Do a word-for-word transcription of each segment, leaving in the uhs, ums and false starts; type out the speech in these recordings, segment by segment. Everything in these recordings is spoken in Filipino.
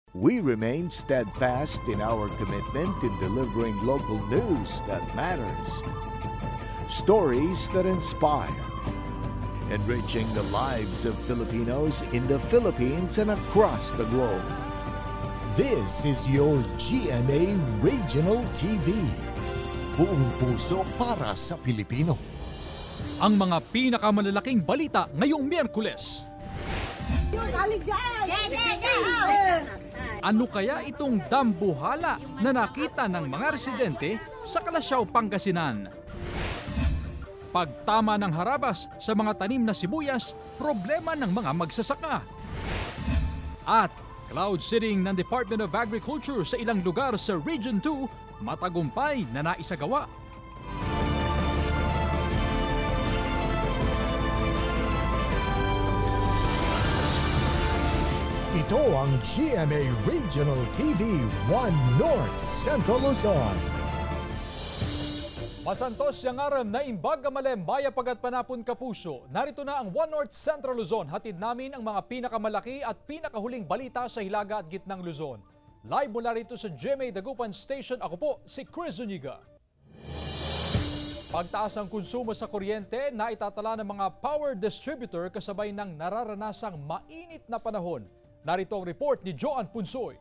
We remain steadfast in our commitment in delivering local news that matters, stories that inspire, enriching the lives of Filipinos in the Philippines and across the globe. This is your G M A Regional T V. Buong puso para sa Pilipino. Ang mga pinakamalalaking balita ngayong Miyerkules. Ano kaya itong dambuhala na nakita ng mga residente sa Kalasyaw, Pangasinan? Pagtama ng harabas sa mga tanim na sibuyas, problema ng mga magsasaka. At cloud seeding ng Department of Agriculture sa ilang lugar sa Region two, matagumpay na naisagawa. Ito ang G M A Regional T V one North Central Luzon. Masantos yang aram na imbag kamalem baya pagat panapon kapuso. Narito na ang One North Central Luzon. Hatid namin ang mga pinakamalaki at pinakahuling balita sa Hilaga at Gitnang Luzon. Live mula rito sa G M A Dagupan Station, ako po si Chris Zuniga. Pagtaas ng konsumo sa kuryente na itatala ng mga power distributor kasabay ng nararanasang mainit na panahon. Narito ang report ni Joan Punsoy.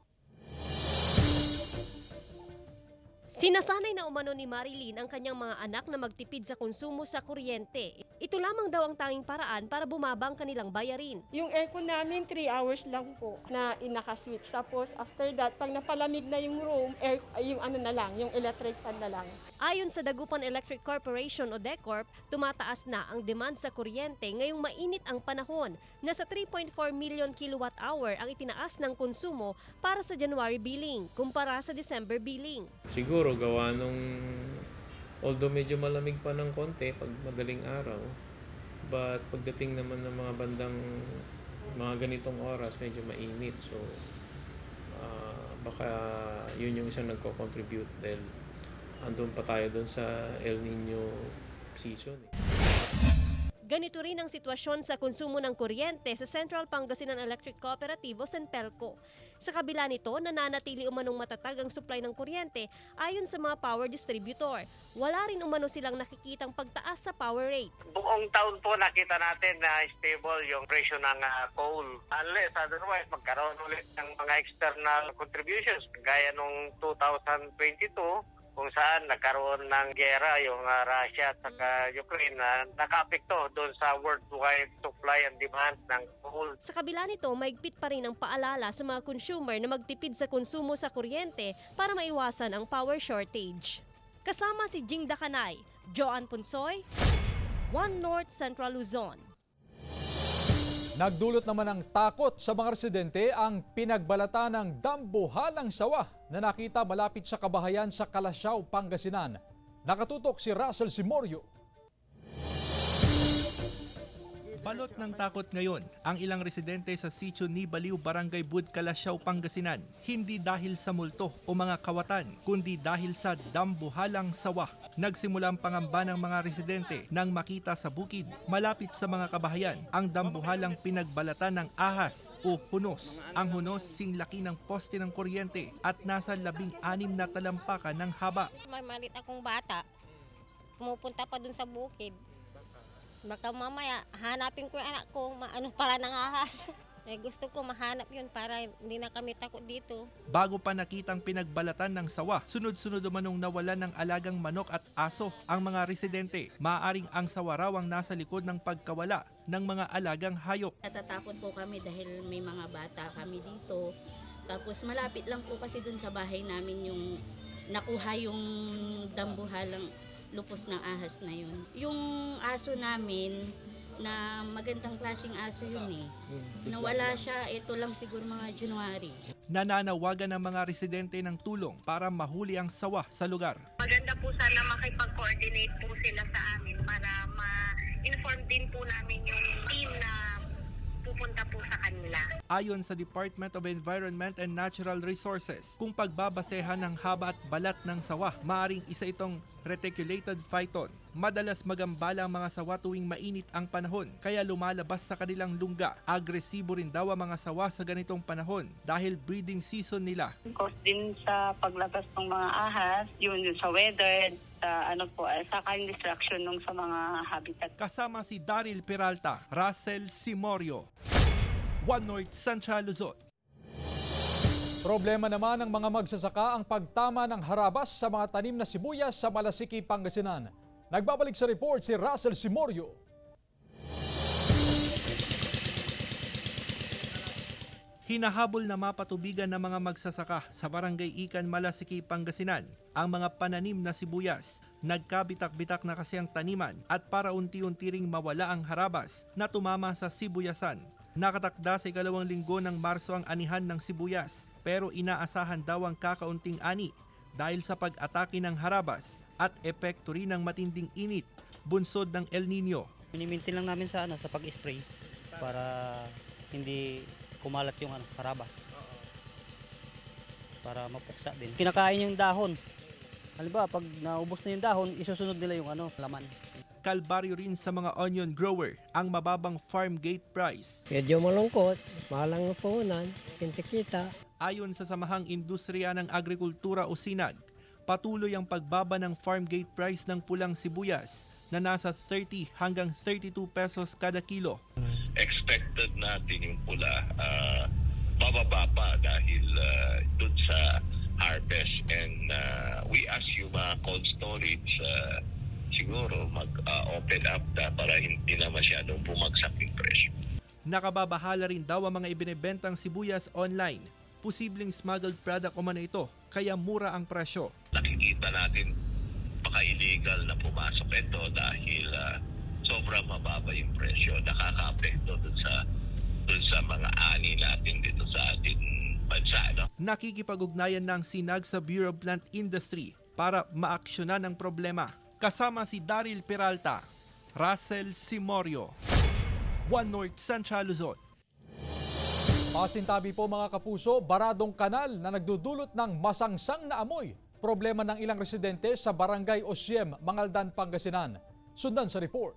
Sinasanay na umano ni Marilyn ang kanyang mga anak na magtipid sa konsumo sa kuryente. Ito lamang daw ang tanging paraan para bumaba ang kanilang bayarin. Yung aircon namin, three hours lang po na inaka-switch. Tapos after that, pag napalamig na yung room, air, yung ano na lang, yung electric fan na lang. Ayon sa Dagupan Electric Corporation o DECORP, tumataas na ang demand sa kuryente ngayong mainit ang panahon. Nasa three point four million kilowatt hour ang itinaas ng konsumo para sa January billing kumpara sa December billing. Siguro gawa nung, although medyo malamig pa ng konti pag madaling araw, but pagdating naman ng mga bandang mga ganitong oras, medyo mainit. So, uh, baka yun yung isang nagko-contribute dahil andun pa tayo dun sa El Nino season. Eh. Ganito rin ang sitwasyon sa konsumo ng kuryente sa Central Pangasinan Electric Cooperative o Senpelco. Sa kabila nito, nananatili umanong matatag ang supply ng kuryente ayon sa mga power distributor. Wala rin umano silang nakikitang pagtaas sa power rate. Buong taon po nakita natin na stable yung presyo ng uh, coal. Unless otherwise magkaroon ulit ng mga external contributions gaya nung two thousand twenty-two. Kung saan nagkaroon ng gera yung uh, Russia at saka Ukraine na naka-apekto doon sa worldwide supply and demand ng coal. Sa kabila nito, maigpit pa rin ang paalala sa mga consumer na magtipid sa konsumo sa kuryente para maiwasan ang power shortage. Kasama si Jing Dakanay, Joan Punsoy, One North Central Luzon. Nagdulot naman ng takot sa mga residente ang pinagbalata ng dambuhalang sawa na nakita malapit sa kabahayan sa Kalasyaw, Pangasinan. Nakatutok si Russell Simorio. Balot ng takot ngayon ang ilang residente sa Sitio ni Baliw, Barangay Bud, Kalasyaw, Pangasinan. Hindi dahil sa multo o mga kawatan, kundi dahil sa dambuhalang sawa. Nagsimula ang pangamba ng mga residente nang makita sa bukid, malapit sa mga kabahayan, ang dambuhalang pinagbalatan ng ahas o hunos. Ang hunos singlaki ng poste ng kuryente at nasa labing anim na talampakan ng haba. May malit akong bata, pumupunta pa dun sa bukid. Baka mamaya hanapin ko yung anak ko, ano pala ng ahas. Eh, gusto ko mahanap yun para hindi na kami takot dito. Bago pa nakitang pinagbalatan ng sawa, sunod-sunod umanong nawalan ng alagang manok at aso ang mga residente. Maaaring ang sawa raw ang nasa likod ng pagkawala ng mga alagang hayop. Natatakot po kami dahil may mga bata kami dito. Tapos malapit lang po kasi dun sa bahay namin yung nakuha yung dambuhalang lupos ng ahas na yun. Yung aso namin, na magandang klaseng aso yun eh. Nawala siya, ito lang siguro mga January. Nananawagan ng mga residente ng tulong para mahuli ang sawa sa lugar. Maganda po sana makipag-coordinate po sila sa amin para ma-inform din po namin yung team na pupunta po sa kanila. Ayon sa Department of Environment and Natural Resources, kung pagbabasehan ng haba at balat ng sawa, maaring isa itong reticulated phyton. Madalas magambala ang mga sawa tuwing mainit ang panahon, kaya lumalabas sa kanilang lungga. Agresibo rin daw ang mga sawa sa ganitong panahon dahil breeding season nila. Cause din sa paglabas ng mga ahas, yun, yun sa weather, sa ano po, sa kind distraction nung sa mga habitat. Kasama si Daryl Peralta, Russell Simorio, One North Central Luzon. Problema naman ng mga magsasaka ang pagtama ng harabas sa mga tanim na sibuyas sa Malasiki, Pangasinan. Nagbabalik sa report si Russell Simorio. Hinahabol na mapatubigan ng mga magsasaka sa Barangay Ikan, Malasiki, Pangasinan ang mga pananim na sibuyas. Nagkabitak-bitak na kasi ang taniman at para unti-unti ring mawala ang harabas na tumama sa sibuyasan. Nakatakda sa ikalawang linggo ng Marso ang anihan ng sibuyas, pero inaasahan daw ang kakaunting ani dahil sa pag-atake ng harabas at epekto rin ng matinding init bunsod ng El Nino. Minimintin lang namin sa, ano, sa pag-spray para hindi kumalat yung ano, harabas. Para mapuksa din. Kinakain yung dahon. Halimbawa, pag naubos na yung dahon, isusunod nila yung ano, laman. Kalbaryo rin sa mga onion grower ang mababang farm gate price. Medyo malungkot, mahalang puhunan, kintikita. Ayon sa Samahang Industriya ng Agrikultura o SINAG, patuloy ang pagbaba ng farm gate price ng pulang sibuyas na nasa thirty hanggang thirty-two pesos kada kilo. Expected natin yung pula uh, bababa pa dahil uh, dun sa harvest, and uh, we ask yung mga cold storage uh, siguro mag-open uh, up na para hindi na masyadong bumagsak yung presyo. Nakababahala rin daw ang mga ibinebentang sibuyas online. Posibleng smuggled product o man ito, kaya mura ang presyo. Nakikita natin baka illegal na pumasok ito dahil uh, sobrang mababa yung presyo. Nakaka-apekto dun sa, dun sa mga ani natin dito sa ating bansa. No? Nakikipag-ugnayan ng SINAG sa Bureau of Plant Industry para maaksyonan ang problema. Kasama si Daryl Peralta, Russell Simorio, One North Central Luzon. Pasintabi po mga kapuso, baradong kanal na nagdudulot ng masangsang na amoy. Problema ng ilang residente sa Barangay Osiem, Mangaldan, Pangasinan. Sundan sa report.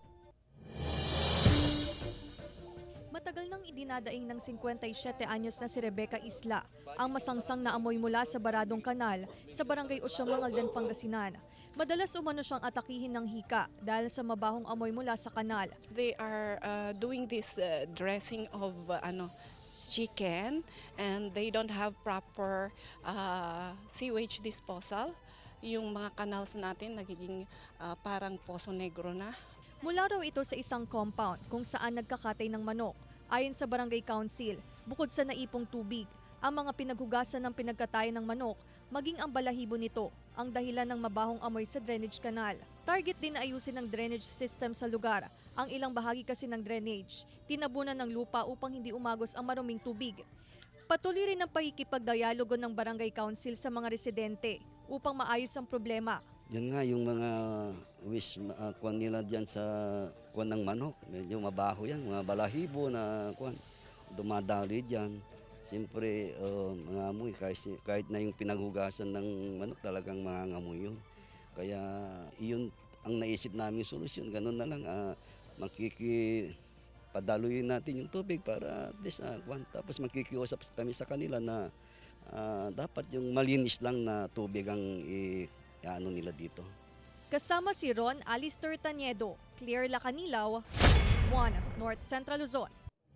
Matagal nang idinadaing ng fifty-seven anyos na si Rebecca Isla ang masangsang na amoy mula sa baradong kanal sa Barangay Osiem, Mangaldan, Pangasinan. Madalas umano siyang atakihin ng hika dahil sa mabahong amoy mula sa kanal. They are uh, doing this uh, dressing of uh, ano chicken, and they don't have proper uh, sewage disposal. Yung mga canals natin nagiging uh, parang Poso Negro na. Mula raw ito sa isang compound kung saan nagkakatay ng manok. Ayon sa Barangay Council, bukod sa naipong tubig, ang mga pinaghugasan ng pinagkatayan ng manok, maging ang balahibo nito ang dahilan ng mabahong amoy sa drainage canal. Target din na ayusin ng drainage system sa lugar. Ang ilang bahagi kasi ng drainage, tinabunan ng lupa upang hindi umagos ang maruming tubig. Patuloy rin ang pakikipagdialogo ng Barangay Council sa mga residente upang maayos ang problema. Yan nga yung mga wish uh, kuwan nila dyan sa kuwan ng manok. Medyo mabaho yan, mga balahibo na kuwan, dumadali dyan. Siyempre, uh, mga amoy, kahit, kahit na yung pinaghugasan ng manok, talagang mga amoy yun. Kaya yun ang naisip namin solusyon, ganun na lang, uh, makikipadaluyin natin yung tubig para at least, uh, kuwan. Tapos makikiusap kami sa kanila na uh, dapat yung malinis lang na tubig ang i-ano nila dito. Kasama si Ron Alister Taniedo, Claire Lacanilaw, One North Central Luzon.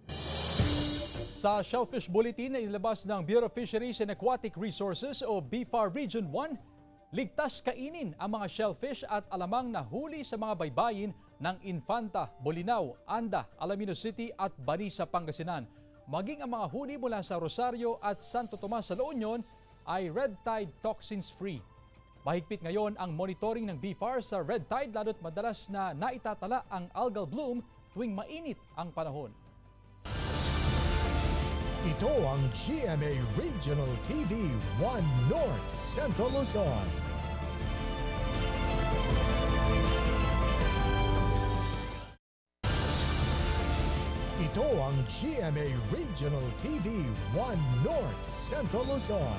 Sa Shellfish Bulletin na inilabas ng Bureau of Fisheries and Aquatic Resources o B F A R Region one, ligtas kainin ang mga shellfish at alamang nahuli sa mga baybayin ng Infanta, Bolinao, Anda, Alaminos City at Banisa, Pangasinan. Maging ang mga huli mula sa Rosario at Santo Tomas sa La Union ay red tide toxins free. Mahigpit ngayon ang monitoring ng B F A R sa red tide lalo't madalas na naitatala ang algal bloom tuwing mainit ang panahon. Ito ang G M A Regional T V One North Central Luzon. Ito ang G M A Regional T V one North Central Luzon.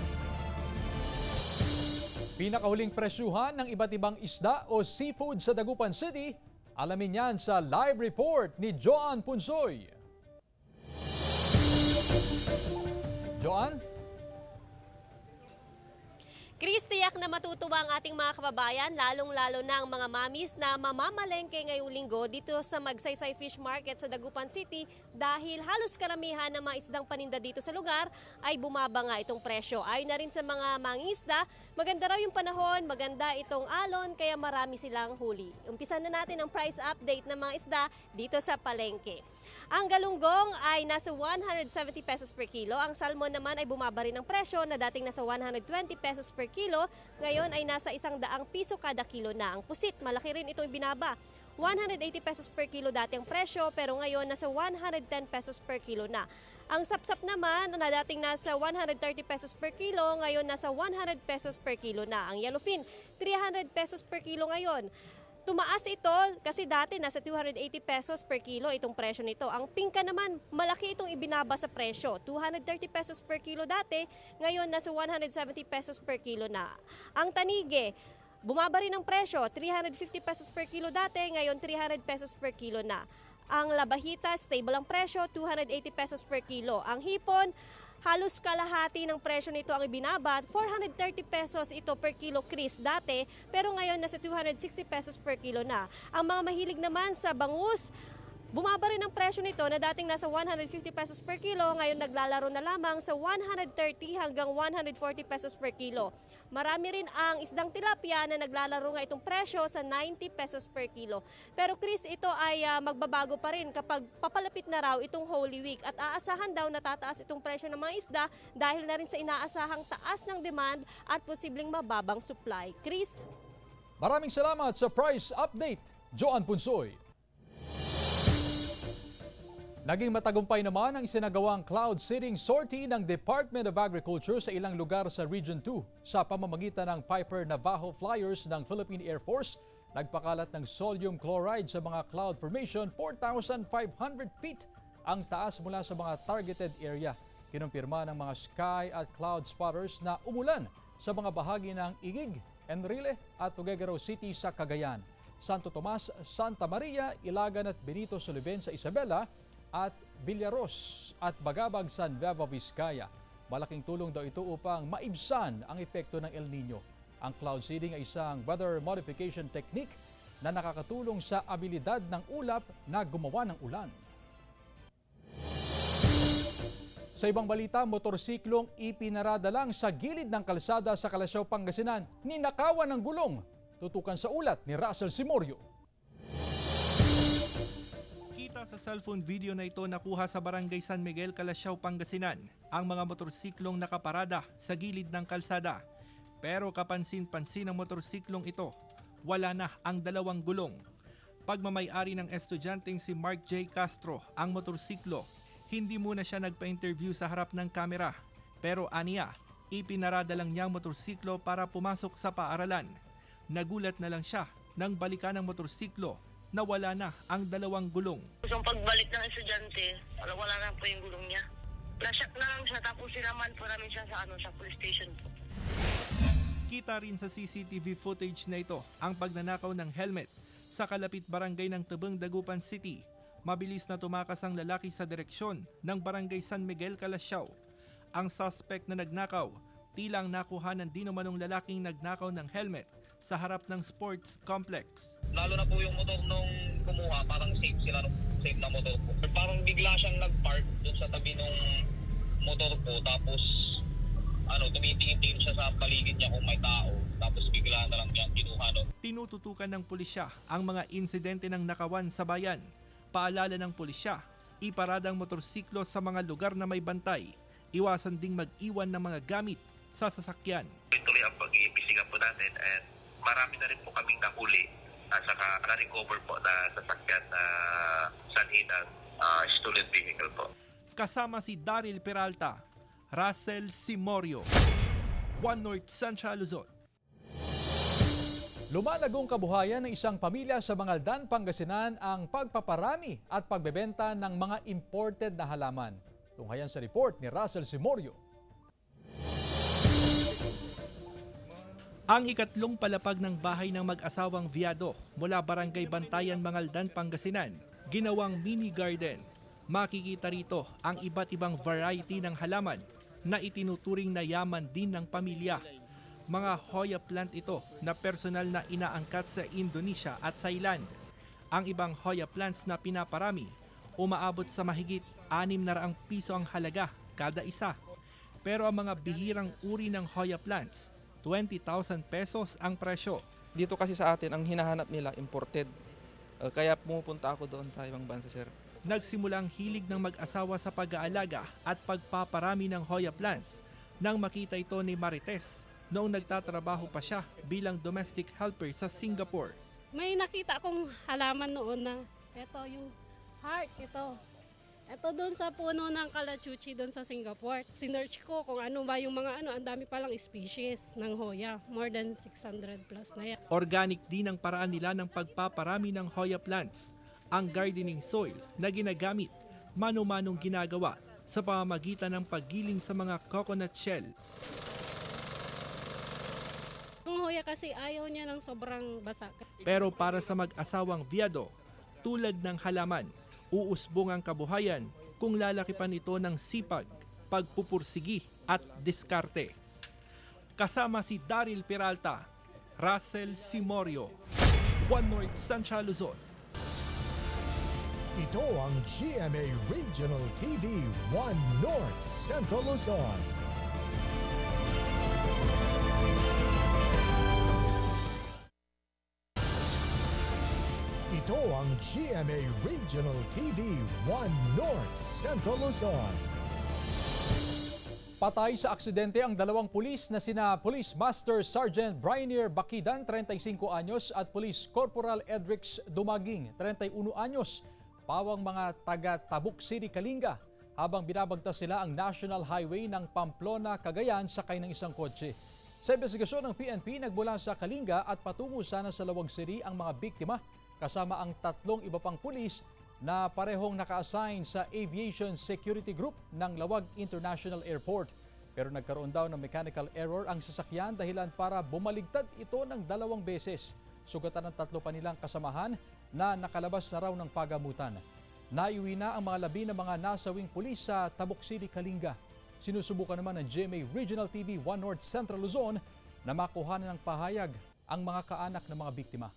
Pinakahuling presyuhan ng iba't ibang isda o seafood sa Dagupan City, alamin yan sa live report ni Joan Punsoy. Joan? Chris, tiyak na matutuwa ang ating mga kababayan, lalong-lalo na ang mga mamis na mamamalengke ngayong linggo dito sa Magsaysay Fish Market sa Dagupan City dahil halos karamihan ng mga isdang paninda dito sa lugar ay bumaba nga itong presyo. Ayon na rin sa mga mangingisda, maganda raw yung panahon, maganda itong alon, kaya marami silang huli. Umpisan na natin ang price update ng mga isda dito sa palengke. Ang galunggong ay nasa one hundred seventy pesos per kilo. Ang salmon naman ay bumaba rin ng presyo na dating nasa one hundred twenty pesos per kilo. Ngayon ay nasa isang daang piso kada kilo na. Ang pusit, malaki rin itong binaba. one hundred eighty pesos per kilo dati ang presyo pero ngayon nasa one hundred ten pesos per kilo na. Ang sapsap naman na dating nasa one hundred thirty pesos per kilo, ngayon nasa one hundred pesos per kilo na. Ang yellowfin, three hundred pesos per kilo ngayon. Tumaas ito kasi dati nasa two hundred eighty pesos per kilo itong presyo nito. Ang pingka naman, malaki itong ibinaba sa presyo. two hundred thirty pesos per kilo dati, ngayon nasa one hundred seventy pesos per kilo na. Ang tanige, bumaba rin ang presyo, three hundred fifty pesos per kilo dati, ngayon three hundred pesos per kilo na. Ang labahita, stable ang presyo, two hundred eighty pesos per kilo. Ang hipon, halos kalahati ng presyo nito ang ibinaba, four hundred thirty pesos ito per kilo, Chris, dati, pero ngayon nasa two hundred sixty pesos per kilo na. Ang mga mahilig naman sa bangus, bumaba rin ang presyo nito na dating nasa one hundred fifty pesos per kilo, ngayon naglalaro na lamang sa one hundred thirty hanggang one hundred forty pesos per kilo. Marami rin ang isdang tilapia na naglalaro nga itong presyo sa ninety pesos per kilo. Pero Chris, ito ay uh, magbabago pa rin kapag papalapit na raw itong Holy Week at aasahan daw na tataas itong presyo ng mga isda dahil na rin sa inaasahang taas ng demand at posibleng mababang supply. Chris? Maraming salamat sa price update, Joan Punsoy. Naging matagumpay naman ang isinagawang cloud seeding sortie ng Department of Agriculture sa ilang lugar sa Region two. Sa pamamagitan ng Piper Navajo Flyers ng Philippine Air Force, nagpakalat ng sodium chloride sa mga cloud formation four thousand five hundred feet ang taas mula sa mga targeted area. Kinumpirma ng mga sky at cloud spotters na umulan sa mga bahagi ng Igig, Enrile at Tuguegarao City sa Cagayan. Santo Tomas, Santa Maria, Ilagan at Benito Soliven sa Isabela at Villaros at Bagabag sa Nueva Vizcaya. Malaking tulong daw ito upang maibsan ang epekto ng El Nino. Ang cloud seeding ay isang weather modification technique na nakakatulong sa abilidad ng ulap na gumawa ng ulan. Sa ibang balita, motorsiklong ipinarada lang sa gilid ng kalsada sa Kalasyaw, Pangasinan, ninakawan ng gulong. Tutukan sa ulat ni Russell Simorio. Sa cellphone video na ito nakuha sa Barangay San Miguel, Kalasyaw, Pangasinan, ang mga motorsiklong nakaparada sa gilid ng kalsada. Pero kapansin-pansin ng motorsiklong ito, wala na ang dalawang gulong. Pagmamay-ari ng estudyanteng si Mark J. Castro ang motorsiklo, hindi muna siya nagpa-interview sa harap ng kamera. Pero aniya, ipinarada lang niya ang motorsiklo para pumasok sa paaralan. Nagulat na lang siya nang balikan ng motorsiklo na wala na ang dalawang gulong. Sa pagbalik ng estudyante, wala, wala na po yung gulong niya. Na-shock na lang siya, tapos sinaman po namin siya sa, ano, sa police station po. Kita rin sa C C T V footage na ito ang pagnanakaw ng helmet sa kalapit barangay ng Tabang, Dagupan City. Mabilis na tumakas ang lalaki sa direksyon ng Barangay San Miguel, Kalasyaw. Ang suspect na nagnakaw, tilang nakuhanan din naman ng lalaking nagnakaw ng helmet sa harap ng sports complex. Lalo na po yung motor nung kumuha, parang safe sila, safe na motor po. Parang bigla siyang nag-park dun sa tabi nung motor po, tapos ano, tumitingin-tingin siya sa paligid niya kung may tao, tapos bigla na lang niyang kinuha. No? Tinututukan ng pulisya ang mga insidente ng nakawan sa bayan. Paalala ng pulisya, iparada ang motorsiklo sa mga lugar na may bantay. Iwasan ding mag-iwan ng mga gamit sa sasakyan. Tuloy ang pag-iimbestiga po natin and marami na rin po kaming nahuli at saka na-recover po na sasakyan na sanhin ng uh, stolen vehicle po. Kasama si Daryl Peralta, Russell Simorio, One North Central Luzon. Lumalagong kabuhayan ng isang pamilya sa Mangaldan, Pangasinan ang pagpaparami at pagbebenta ng mga imported na halaman. Tunghayan sa report ni Russell Simorio. Ang ikatlong palapag ng bahay ng mag-asawang Viado mula Barangay Bantayan, Mangaldan, Pangasinan, ginawang mini garden. Makikita rito ang iba't ibang variety ng halaman na itinuturing na yaman din ng pamilya. Mga Hoya plant ito na personal na inaangkat sa Indonesia at Thailand. Ang ibang Hoya plants na pinaparami, umaabot sa mahigit anim na raang piso ang halaga kada isa. Pero ang mga bihirang uri ng Hoya plants, twenty thousand pesos ang presyo. Dito kasi sa atin, ang hinahanap nila imported. Uh, kaya pumupunta ako doon sa ibang bansa, sir. Nagsimulang hilig ng mag-asawa sa pag-aalaga at pagpaparami ng Hoya plants nang makita ito ni Marites noong nagtatrabaho pa siya bilang domestic helper sa Singapore. May nakita akong halaman noon na ito yung heart, ito. Ito doon sa puno ng Kalachuchi doon sa Singapore. Sinearch ko kung ano ba yung mga ano, ang dami palang species ng Hoya. More than six hundred plus na yan. Organic din ang paraan nila ng pagpaparami ng Hoya plants. Ang gardening soil na ginagamit, mano-manong ginagawa sa pamamagitan ng paggiling sa mga coconut shell. Ang Hoya kasi ayaw niya ng sobrang basa. Pero para sa mag-asawang Viado, tulad ng halaman, uusbong ang kabuhayan kung lalaki pa nito ng sipag, pagpupursigi at diskarte. Kasama si Daryl Peralta, Russell Simorio, One North Central Luzon. Ito ang G M A Regional T V One North Central Luzon. Ito ang G M A Regional T V One North Central Luzon. Patay sa aksidente ang dalawang pulis na sina Police Master Sergeant Brainier Bakidan, thirty-five anyos, at Police Corporal Edrix Dumaging, thirty-one anyos, pawang mga taga Tabuk City, Kalinga, habang binabagtas sila ang National Highway ng Pamplona, Cagayan sakay ng isang kotse. Sa investigasyon ng P N P, nagmula sa Kalinga at patungo sana sa Lawag City ang mga biktima, kasama ang tatlong iba pang pulis na parehong naka-assign sa Aviation Security Group ng Lawag International Airport. Pero nagkaroon daw ng mechanical error ang sasakyan dahilan para bumaligtad ito ng dalawang beses. Sugatan ng tatlo pa nilang kasamahan na nakalabas na raw ng pagamutan. Naiuwi na ang mga labi ng mga nasawing pulis sa Tabuk City, Kalinga. Sinusubukan naman ng G M A Regional T V One North Central Luzon na makuhanan ng pahayag ang mga kaanak ng mga biktima.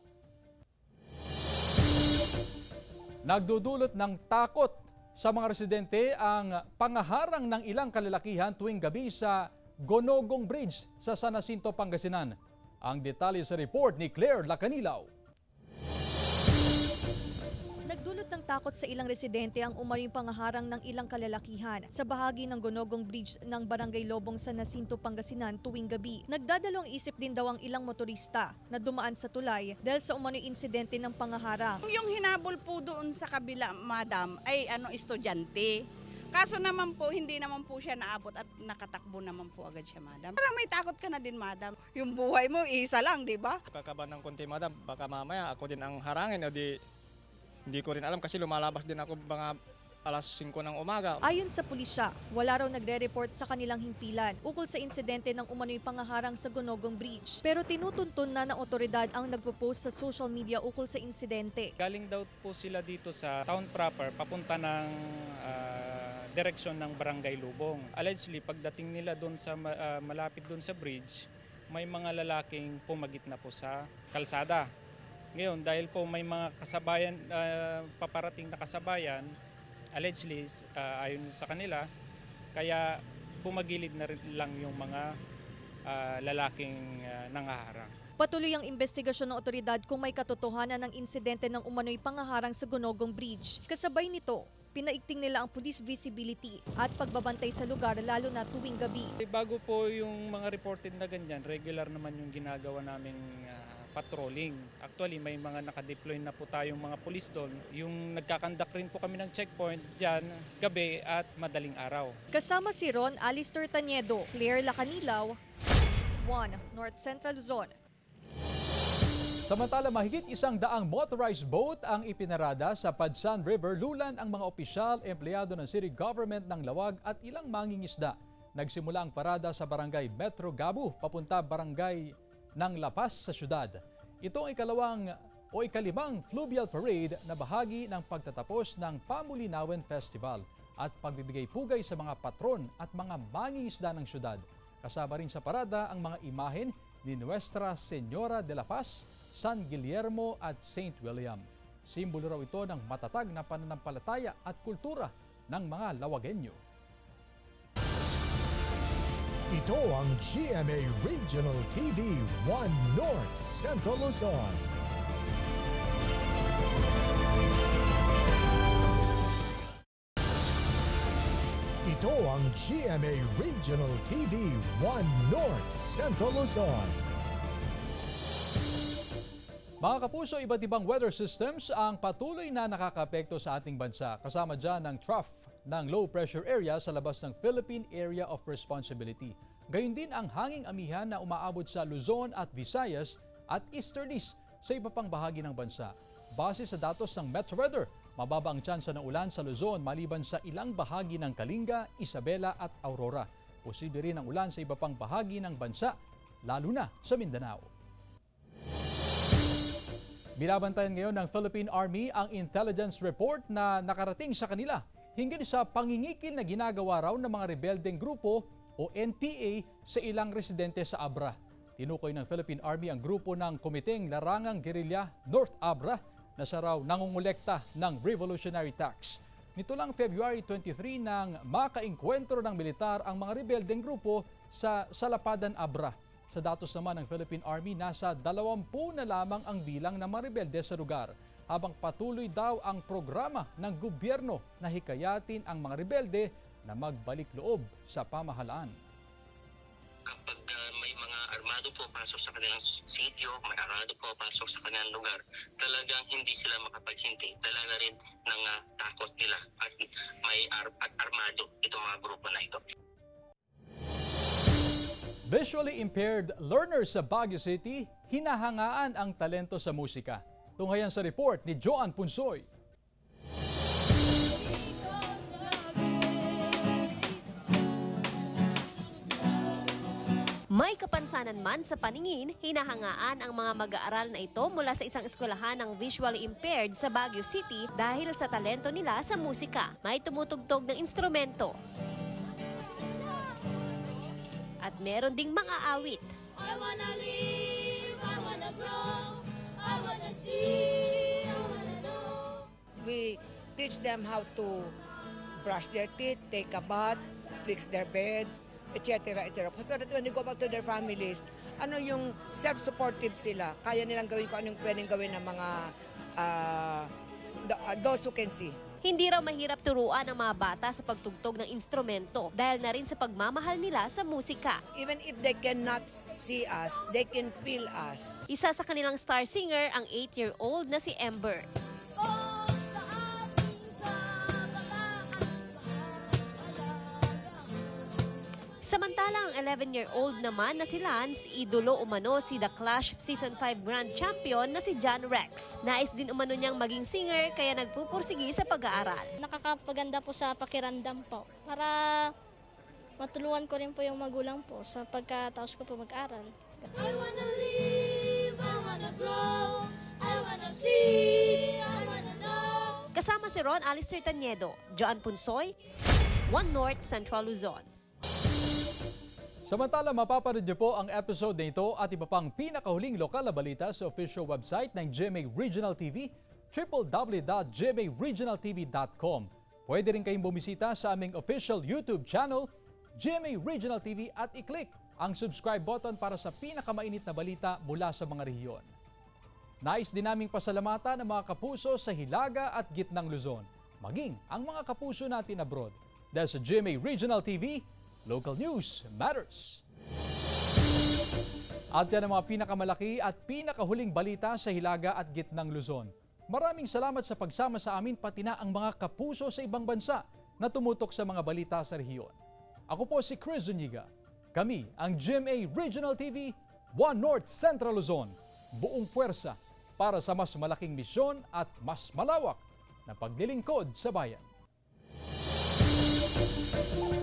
Nagdudulot ng takot sa mga residente ang pangaharang ng ilang kalalakihan tuwing gabi sa Gonogong Bridge sa San Jacinto, Pangasinan. Ang detalye sa report ni Claire Lacanilaw. Nagdulot ng takot sa ilang residente ang umaring pangaharang ng ilang kalalakihan sa bahagi ng Gonogong Bridge ng Barangay Lobong, San Jacinto, Pangasinan tuwing gabi. Nagdadalawang isip din daw ang ilang motorista na dumaan sa tulay dahil sa umano'y insidente ng pangaharang. Yung hinabol po doon sa kabila, madam, ay ano, estudyante. Kaso naman po, hindi naman po siya naabot at nakatakbo naman po agad siya, madam. Parang may takot ka na din, madam. Yung buhay mo, isa lang, di ba? Kakaba ng konti, madam. Baka mamaya ako din ang harangin o di... Hindi ko rin alam kasi lumalabas din ako mga alas singko ng umaga. Ayon sa pulisya, wala raw nagre-report sa kanilang himpilan ukol sa insidente ng umano'y pangaharang sa Gonogong Bridge. Pero tinutuntun na ng otoridad ang nagpo-post sa social media ukol sa insidente. Galing daw po sila dito sa town proper papunta ng uh, direksyon ng Barangay Lubong. Allegedly, pagdating nila doon sa uh, malapit doon sa bridge, may mga lalaking pumagit na po sa kalsada. Ngayon, dahil po may mga kasabayan, uh, paparating na kasabayan, allegedly, uh, ayon sa kanila, kaya bumagilid na rin lang yung mga uh, lalaking uh, nangaharang. Patuloy ang investigasyon ng otoridad kung may katotohanan ng insidente ng umano'y pangaharang sa Gonogong Bridge. Kasabay nito, pinaigting nila ang police visibility at pagbabantay sa lugar lalo na tuwing gabi. Bago po yung mga reported na ganyan, regular naman yung ginagawa naming uh, patrolling. Actually, may mga nakadeploy na po tayong mga pulis doon. Yung nagkakandak rin po kami ng checkpoint dyan, gabi at madaling araw. Kasama si Ron Alistair Taniedo, Claire Lacanilaw, One North Central Luzon. Samantala, mahigit isang daang motorized boat ang ipinarada sa Padsan River. Lulan ang mga opisyal, empleyado ng city government ng Lawag at ilang mangingisda. Nagsimula ang parada sa barangay Metro Gabu, papunta barangay ng Lapas sa syudad. Ito ang ikalawang o ikalimang fluvial parade na bahagi ng pagtatapos ng Pamulinawen Festival at pagbibigay pugay sa mga patron at mga mangingisda ng syudad. Kasama rin sa parada ang mga imahen ni Nuestra Señora de la Paz, San Guillermo at Saint William. Simbolo raw ito ng matatag na pananampalataya at kultura ng mga Lawagenyo. Ito ang G M A Regional T V one North Central Luzon. Ito ang G M A Regional T V one North Central Luzon. Mga kapuso, iba't ibang weather systems ang patuloy na nakakaapekto sa ating bansa. Kasama dyan ang trough ng low pressure area sa labas ng Philippine Area of Responsibility. Gayun din ang hanging amihan na umaabot sa Luzon at Visayas at easterlies sa iba pang bahagi ng bansa. Base sa datos ng Metro Weather, mababa ang tsansa ng ulan sa Luzon maliban sa ilang bahagi ng Kalinga, Isabela at Aurora. Posible rin ang ulan sa iba pang bahagi ng bansa, lalo na sa Mindanao. Binabantayan ngayon ng Philippine Army ang intelligence report na nakarating sa kanila hinggil sa pangingikil na ginagawa raw ng mga rebeldeng grupo o N P A sa ilang residente sa Abra. Tinukoy ng Philippine Army ang grupo ng Komiteng Larangang Guerrilla North Abra na siya raw nangungulekta ng revolutionary tax. Nito lang February twenty-three nang makaengkwentro ng militar ang mga rebeldeng grupo sa Salapadan, Abra. Sa datos naman ng Philippine Army, nasa dalawampu na lamang ang bilang ng mga rebelde sa lugar, habang patuloy daw ang programa ng gobyerno na hikayatin ang mga rebelde na magbalik loob sa pamahalaan. Kapag uh, may mga armado po pasok sa kanilang sitio, may armado po pasok sa kanilang lugar, talagang hindi sila makapaghintay. Talaga rin ng uh, takot nila at may ar- at armado itong mga grupo na ito. Visually impaired learners sa Baguio City, hinahangaan ang talento sa musika. Tunghayan sa report ni Joan Punsoy. May kapansanan man sa paningin, hinahangaan ang mga mag-aaral na ito mula sa isang eskwelahan ng visually impaired sa Baguio City dahil sa talento nila sa musika. May tumutugtog ng instrumento. At meron ding mga awit. I wanna live, I wanna grow, I wanna see, I wanna know. We teach them how to brush their teeth, take a bath, fix their bed, et cetera et cetera. So that when they go back to their families, ano yung self-supportive sila, kaya nilang gawin kung anong pwedeng gawin ng mga uh, those who can see. Hindi raw mahirap turuan ang mga bata sa pagtugtog ng instrumento dahil na rin sa pagmamahal nila sa musika. Even if they cannot see us, they can feel us. Isa sa kanilang star singer ang eight-year-old na si Ember. Samantala ang eleven-year-old naman na si Lance, idolo umano si The Clash Season five Grand Champion na si John Rex. Nais din umano niyang maging singer kaya nagpupursigi sa pag-aaral. Nakakapaganda po sa pakiramdam po para matulungan ko rin po yung magulang po sa pagkatapos ko po mag-aral. I wanna live, I wanna grow, I wanna see, I wanna know. Kasama si Ron Alistair Taniedo, Joan Punsoy, One North Central Luzon. Samantala, mapapanood niyo po ang episode na ito at iba pang pinakahuling lokal na balita sa official website ng G M A Regional T V, w w w dot g m a regional t v dot com. Pwede rin kayong bumisita sa aming official YouTube channel, G M A Regional T V, at i-click ang subscribe button para sa pinakamainit na balita mula sa mga rehiyon. Nais din naming pasalamatan ang mga kapuso sa Hilaga at Gitnang Luzon, maging ang mga kapuso natin abroad. Dahil sa G M A Regional T V, Local News Matters. At yan ang mga pinakamalaki at pinakahuling balita sa Hilaga at Gitnang Luzon. Maraming salamat sa pagsama sa amin pati na ang mga kapuso sa ibang bansa na tumutok sa mga balita sa rehiyon. Ako po si Chris Zuniga. Kami ang G M A Regional T V, One North Central Luzon. buong puwersa para sa mas malaking misyon at mas malawak na paglilingkod sa bayan.